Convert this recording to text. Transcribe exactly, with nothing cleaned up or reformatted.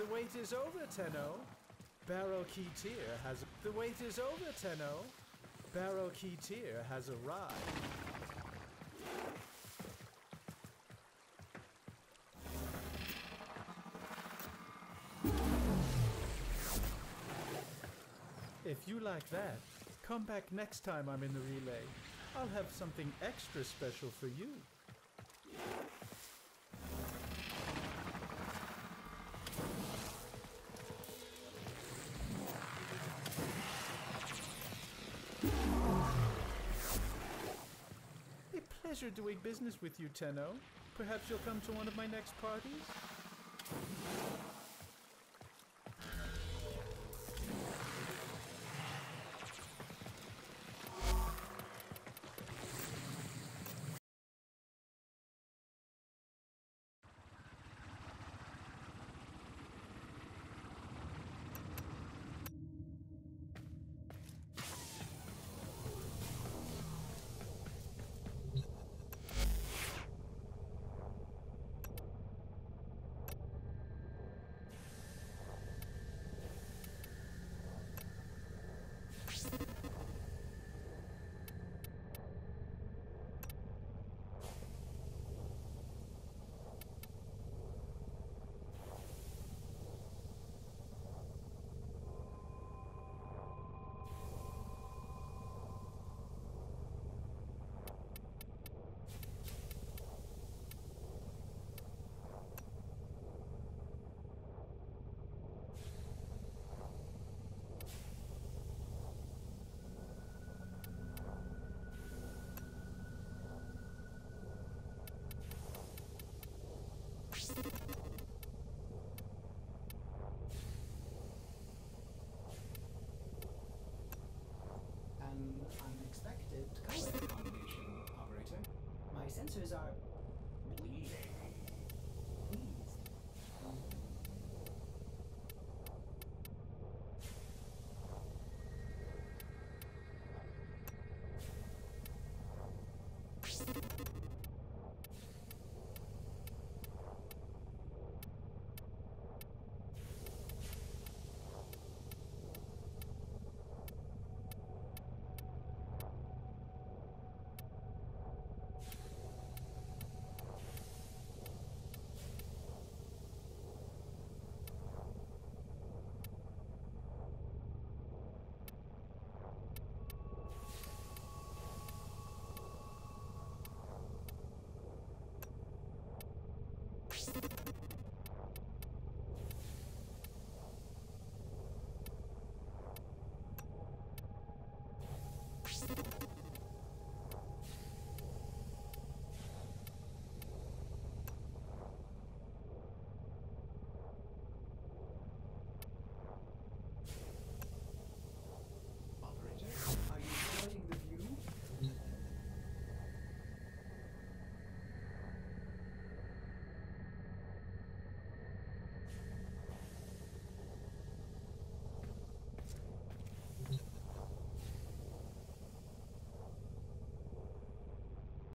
wait is over, Tenno. Barrow Keetir has... The wait is over, Tenno. Barrow Keetir has arrived. If you like that, come back next time I'm in the relay. I'll have something extra special for you. A pleasure doing business with you, Tenno. Perhaps you'll come to one of my next parties?